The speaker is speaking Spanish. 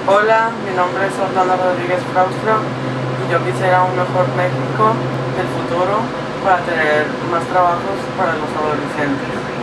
Hola, mi nombre es Orlando Rodríguez Fraustro y yo quisiera un mejor México del futuro para tener más trabajos para los adolescentes.